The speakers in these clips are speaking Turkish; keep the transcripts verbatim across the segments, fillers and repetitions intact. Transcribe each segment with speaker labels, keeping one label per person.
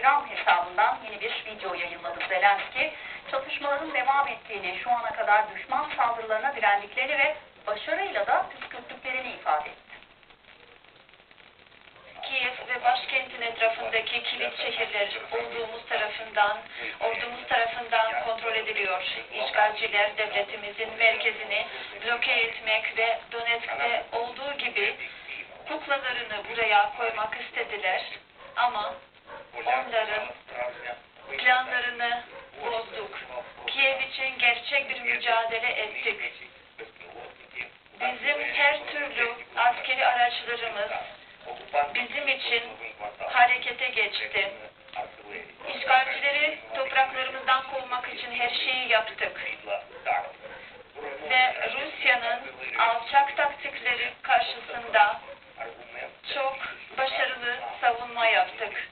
Speaker 1: Instagram hesabından yeni bir video yayınladı Zelenski. Çatışmaların devam ettiğini, şu ana kadar düşman saldırılarına direndiklerini ve başarıyla da püskürttüklerini ifade etti.
Speaker 2: Kiev ve başkentin etrafındaki kilit şehirler olduğumuz tarafından, ordumuz tarafından kontrol ediliyor. İşgalciler devletimizin merkezini bloke etmek ve Donetsk'te olduğu gibi kuklalarını buraya koymak istediler. Ama onların planlarını bozduk. Kiev için gerçek bir mücadele ettik. Bizim her türlü askeri araçlarımız bizim için harekete geçti. İşgalcileri topraklarımızdan kovmak için her şeyi yaptık. Ve Rusya'nın alçak taktikleri karşısında çok başarılı savunma yaptık.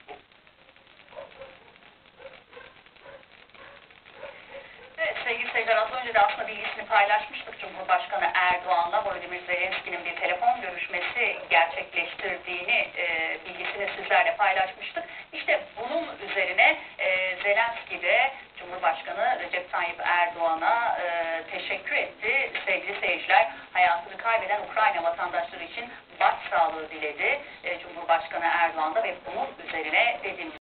Speaker 1: Evet sevgili seyirciler, az önce de aslında bilgisini paylaşmıştık. Cumhurbaşkanı Erdoğan'la Volodymyr Zelenski'nin bir telefon görüşmesi gerçekleştirdiğini, e, bilgisini sizlerle paylaşmıştık. İşte bunun üzerine e, Zelenski de Cumhurbaşkanı Recep Tayyip Erdoğan'a e, teşekkür etti. Sevgili seyirciler, hayatını kaybeden Ukrayna vatandaşları için başsağlığı diledi e, Cumhurbaşkanı Erdoğan da ve bunun üzerine dediğim